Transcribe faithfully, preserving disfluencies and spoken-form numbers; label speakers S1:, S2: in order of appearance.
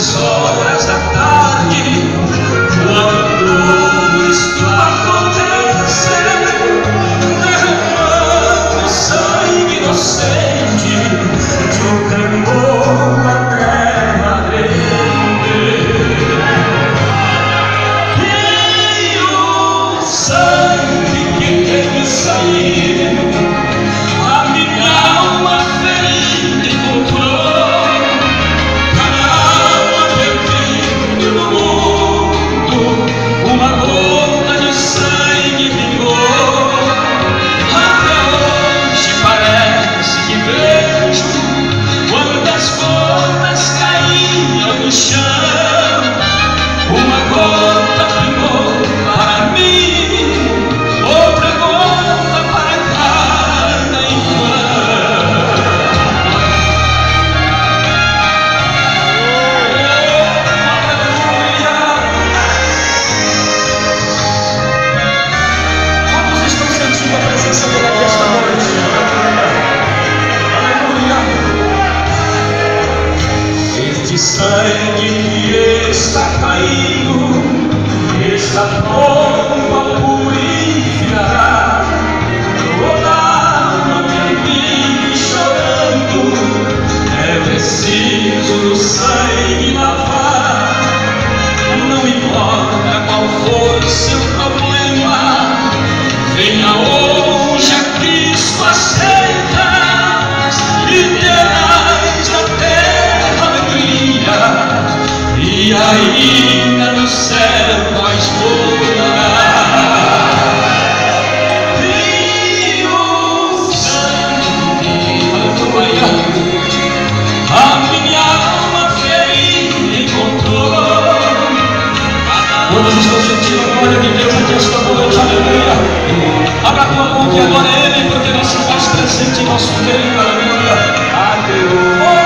S1: Nessas horas da tarde, quando isto acontece, derramando sangue inocente de um tremor a terra treme. E o sangue que tem que sair, a minha alma ferida encontrou. Sangue que está caindo, esta bomba purificará toda alma que vive chorando. É preciso do sangue lavar, não importa qual for seu problema. Venha hoje a Cristo, aceita e terás a terra alegria, e ainda no céu vais morar. E o sangue, aleluia, a minha alma ferida encontrou. Quantos estão sentindo a glória de Deus aqui esta noite? Aleluia. Abra a tua mão que agora é Ele, porque Ele se faz presente em nosso meio. Aleluia. Adeus.